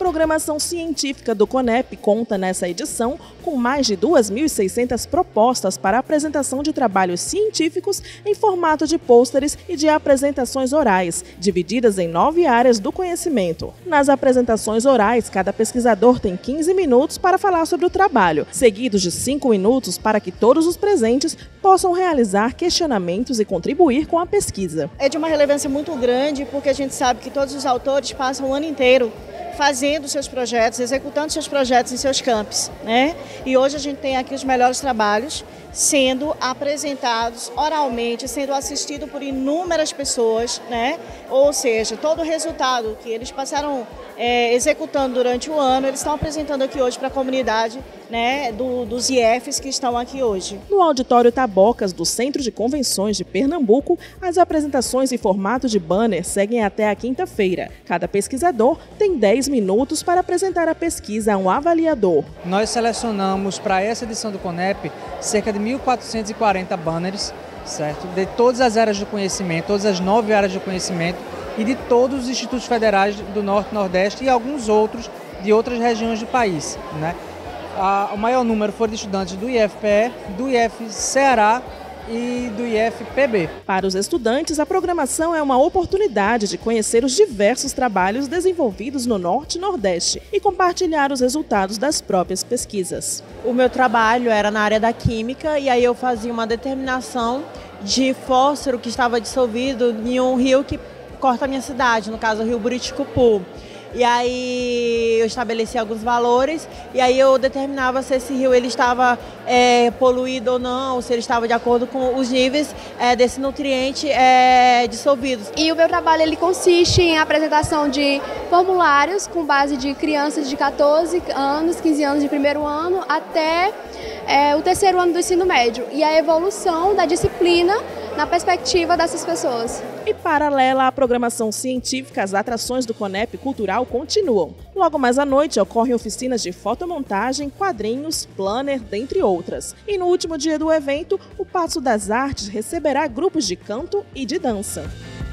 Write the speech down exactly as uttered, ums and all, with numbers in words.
programação científica do CONEP conta nessa edição com mais de duas mil e seiscentas propostas para apresentação de trabalhos científicos em formato de pôsteres e de apresentações orais, divididas em nove áreas do conhecimento. Nas apresentações orais, cada pesquisador tem quinze minutos para falar sobre o trabalho, seguidos de cinco minutos para que todos os presentes possam realizar questionamentos e contribuir com a pesquisa. É de uma relevância muito grande porque a gente sabe que todos os autores passam o ano inteiro fazendo seus projetos, executando seus projetos em seus campos, né? E hoje a gente tem aqui os melhores trabalhos sendo apresentados oralmente, sendo assistido por inúmeras pessoas, né? Ou seja, todo o resultado que eles passaram é, executando durante o ano, eles estão apresentando aqui hoje para a comunidade, né, do, dos I E Fs que estão aqui hoje. No auditório Tabocas do Centro de Convenções de Pernambuco, as apresentações em formato de banner seguem até a quinta-feira. Cada pesquisador tem dez minutos para apresentar a pesquisa a um avaliador. Nós selecionamos para essa edição do CONEP cerca de mil quatrocentos e quarenta banners, certo? De todas as áreas do conhecimento, todas as nove áreas do conhecimento e de todos os institutos federais do Norte e Nordeste e alguns outros de outras regiões do país, né? A, o maior número foram de estudantes do I F P E, do I F Ceará e do I F P B. Para os estudantes, a programação é uma oportunidade de conhecer os diversos trabalhos desenvolvidos no Norte e Nordeste e compartilhar os resultados das próprias pesquisas. O meu trabalho era na área da química e aí eu fazia uma determinação de fósforo que estava dissolvido em um rio que corta a minha cidade, no caso o rio Buriticupu. E aí eu estabeleci alguns valores e aí eu determinava se esse rio ele estava é, poluído ou não, se ele estava de acordo com os níveis é, desse nutriente é, dissolvidos. E o meu trabalho ele consiste em apresentação de formulários com base de crianças de quatorze anos, quinze anos de primeiro ano até é, o terceiro ano do ensino médio e a evolução da disciplina na perspectiva dessas pessoas. E paralela à programação científica, as atrações do CONEP Cultural continuam. Logo mais à noite ocorrem oficinas de fotomontagem, quadrinhos, planner, dentre outras. E no último dia do evento, o Paço das Artes receberá grupos de canto e de dança.